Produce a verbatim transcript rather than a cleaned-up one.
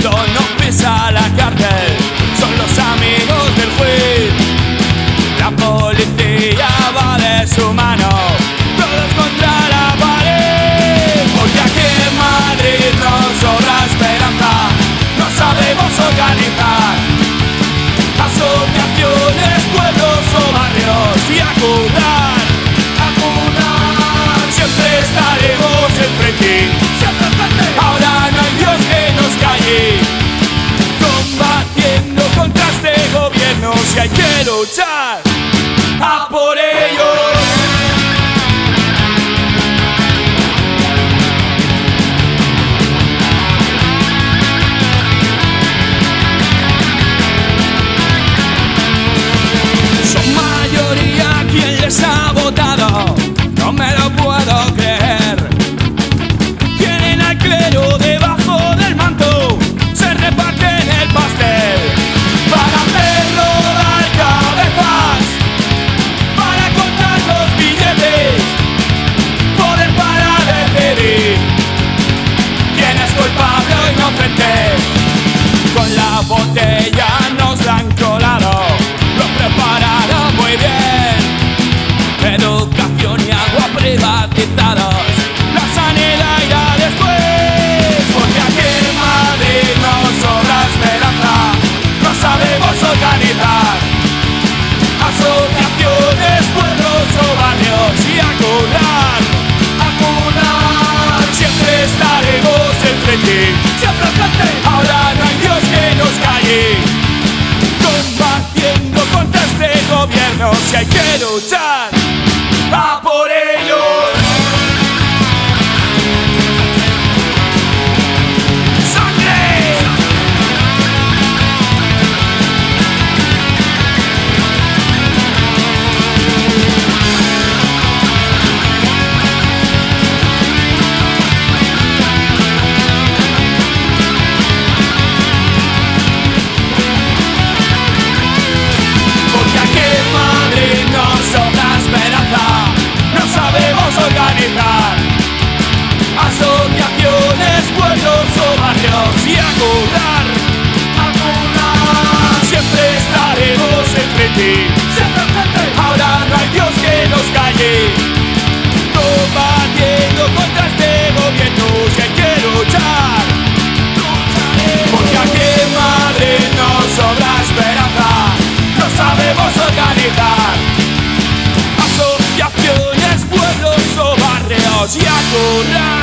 mundo no pisa la cárcel, son los amigos del juez. La policía va de su mano, todos contra la pared. Porque aquí en Madrid nos sobra esperanza, no sabemos organizar asociaciones, pueblos o barrios y acudar, acudar. Siempre estaremos enfrente, siempre enfrente. Ahora no hay Dios que nos calle, combatiendo contra este gobierno. Si hay que luchar, a por ellos. Son mayoría quien les ha votado, no me lo puedo creer. Tienen al clero debajo del manto, se reparten el pastel para hacer rodar cabezas, para contar los billetes, poder para decidir quién es culpable o inocente. Con la botella nos la han colado, lo prepararon muy bien. Educación y agua privatizados, la sanidad irá después. Porque aquí en Madrid nos sobra esperanza, no sabemos organizar asociaciones, pueblos o barrios y acudar, acudar. Siempre estaremos enfrente, siempre enfrente. Ahora no hay Dios que nos calle, combatiendo contra este gobierno. Si hay que luchar, a por ellos. ¡Sangre! Porque aquí en Madrid nos sobra esperanza, no sabemos organizar asociaciones, pueblos o barrios y acudar, acudar. Siempre estaremos enfrente, siempre enfrente. Ahora no hay Dios que nos calle, combatiendo contra este gobierno. Si hay que luchar, lucharemos. Porque aquí en Madrid nos sobra esperanza, no sabemos organizar asociaciones, pueblos o barrios y acudar.